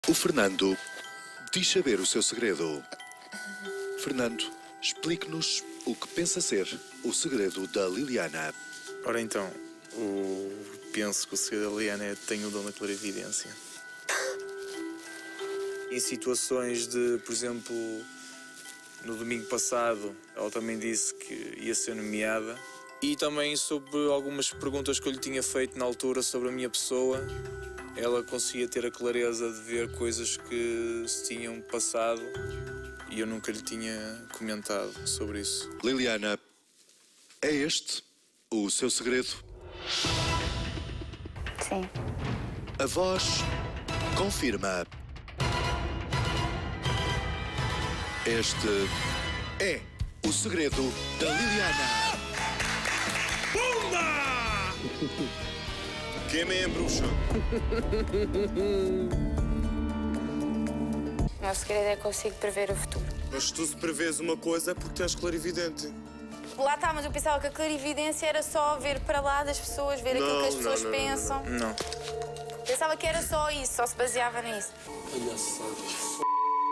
O Fernando diz saber o seu segredo. Fernando, explique-nos o que pensa ser o segredo da Liliana. Ora então, penso que o segredo da Liliana é que tem o dom da clarividência. Em situações de, por exemplo, no domingo passado, ela também disse que ia ser nomeada. E também sobre algumas perguntas que eu lhe tinha feito na altura sobre a minha pessoa, ela conseguia ter a clareza de ver coisas que se tinham passado e eu nunca lhe tinha comentado sobre isso. Liliana, é este o seu segredo? Sim. A voz confirma. Este é o segredo da Liliana. Pumba! Quem me embruxa? O meu segredo é que consigo prever o futuro. Mas se tu se prevês uma coisa é porque tens clarividente. Lá está, mas eu pensava que a clarividência era só ver para lá das pessoas, ver aquilo que as pessoas pensam. Não. Pensava que era só isso, só se baseava nisso. Palhaçadas.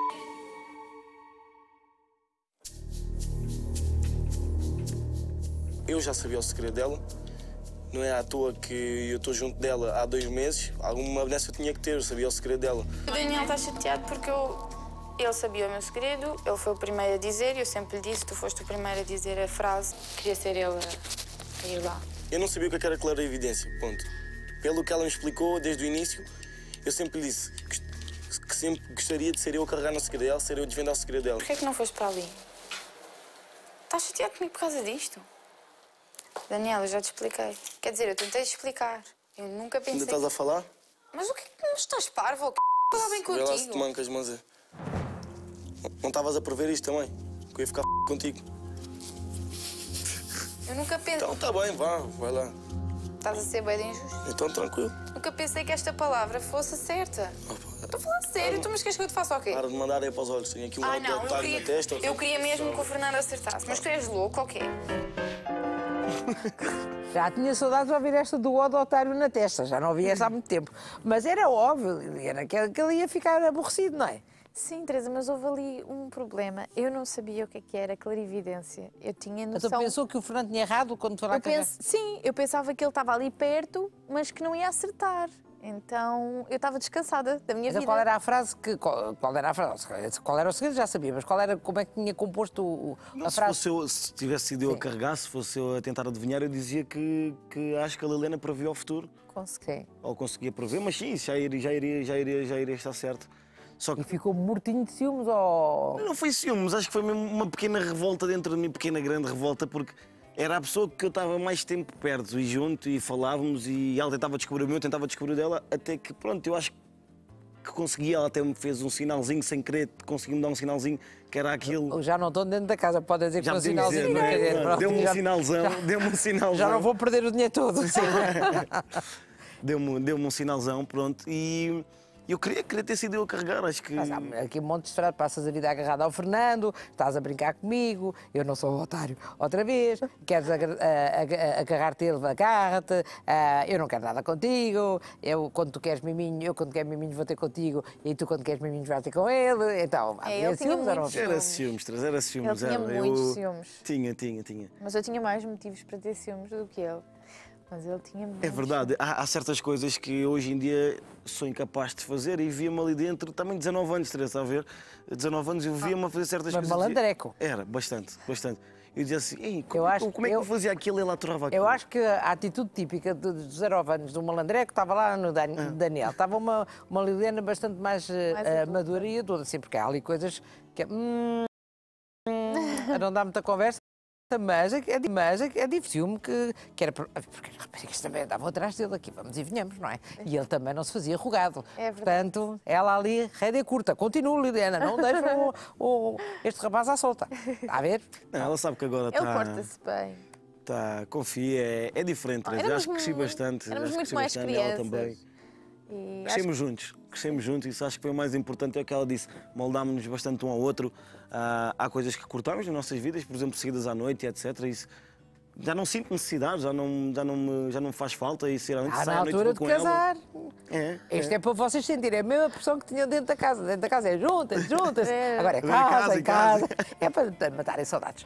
Eu já sabia o segredo dela. Não é à toa que eu estou junto dela há 2 meses. Alguma benéfica eu tinha que ter, eu sabia o segredo dela. O Daniel está chateado porque ele sabia o meu segredo, ele foi o primeiro a dizer, e eu sempre lhe disse, tu foste o primeiro a dizer a frase. Queria ser ele a ir lá. Eu não sabia o que era clarividência, ponto. Pelo que ela me explicou desde o início, eu sempre lhe disse que sempre gostaria de ser eu a carregar no segredo dela, ser eu a desvendar o segredo dela. Porquê é que não foste para ali? Estás chateado comigo por causa disto? Daniel, eu já te expliquei. Quer dizer, eu tentei te explicar. Eu nunca pensei... Ainda estás a falar? Mas o que é que não estás parvo? Falar bem Vê lá se te contigo. mancas, mas não estavas a prever isto também? Que eu ia ficar contigo. Eu nunca pensei... Então tá bem, vai lá. Estás a ser bem injusto. Então tranquilo. Nunca pensei que esta palavra fosse certa. Estou a falar sério, tu mas queres que eu te faça o quê? Para de mandar aí para os olhos. Tenho aqui um Ah, não, otário na testa. eu queria mesmo que o Fernando acertasse. Mas tu és louco, ok? Já tinha saudades de ouvir esta do ódio otário na testa, já não ouvi esta há muito tempo. Mas era óbvio, Liliana, que ele ia ficar aborrecido, não é? Sim, Teresa, mas houve ali um problema. Eu não sabia o que era clarividência. Eu tinha noção... Então pensou que o Fernando tinha errado quando foi lá carregar? Sim, eu pensava que ele estava ali perto, mas que não ia acertar. Então, eu estava descansada da minha Então, vida. qual era a frase que... Qual era a frase? Qual era o segredo, já sabia, mas como é que tinha composto a frase? Se tivesse sido eu a carregar, se fosse eu a tentar adivinhar, eu dizia que acho que a Liliana previa o futuro. Consegui. Ou conseguia prever, mas sim, já iria estar certo. Só que E ficou mortinho de ciúmes ou... não foi ciúmes, acho que foi mesmo uma pequena revolta dentro de mim, pequena grande revolta, porque era a pessoa que eu estava mais tempo perto e junto e falávamos e ela tentava descobrir o meu, eu tentava descobrir o dela, até que pronto, eu acho que consegui, ela até me fez um sinalzinho sem querer, conseguiu-me dar um sinalzinho que era aquilo. Já não estão dentro da casa, pode dizer que Já foi um podemos dizer, sinalzinho. não é? Quer dizer, pronto, Deu-me um sinalzão, deu-me um sinalzão. Já não vou perder o dinheiro todo. Deu-me um sinalzão, pronto, e eu queria ter sido eu a carregar, acho que... Mas há aqui um monte de estrada, passas a vida agarrada ao Fernando, estás a brincar comigo, eu não sou otário outra vez, queres agarrar-te ele, agarra-te, eu não quero nada contigo, quando tu queres miminho, eu quando quero miminho vou ter contigo, e tu quando queres miminho vais ter com ele, então... Ele tinha muitos Era ciúmes. Ele tinha muitos ciúmes. Tinha. Mas eu tinha mais motivos para ter ciúmes do que ele. Mas ele tinha muitos. É verdade, há certas coisas que hoje em dia sou incapaz de fazer e via-me ali dentro, também 19 anos, Teresa, está a ver? 19 anos eu via-me a fazer certas mas coisas. malandreco. Era, bastante. Eu dizia assim, Eu acho como é que eu fazia aquilo e ele aturava aquilo? Eu acho que a atitude típica dos 19 anos do malandreco estava lá no Daniel. Estava uma Liliana bastante mais madura e adulta, assim, porque há ali coisas que não dá muita conversa. Mas é difícil-me que era... Porque as raparigas também andavam atrás dele aqui, vamos e venhamos, não é? E ele também não se fazia rogado. É verdade. Portanto, ela ali, rédea curta. Continua, Liliana, não deixa este rapaz à solta. Está a ver? Não, ela sabe que agora Ele está... porta-se bem. Confia, é diferente, Teresa. Acho que cresci bastante. Éramos acho que muito cresci mais bastante, ela crianças. também. E Crescemos juntos, isso acho que foi o mais importante, é o que ela disse, moldámos-nos bastante um ao outro, há coisas que cortámos nas nossas vidas, por exemplo, seguidas à noite, etc, isso já não sinto necessidade, já não me faz falta e sinceramente Na saio à noite altura de com ela. casar. É, Isto é para vocês sentirem a mesma pressão que tinham dentro da casa. Dentro da casa é juntas. Agora é Agora casa. É para matarem saudades.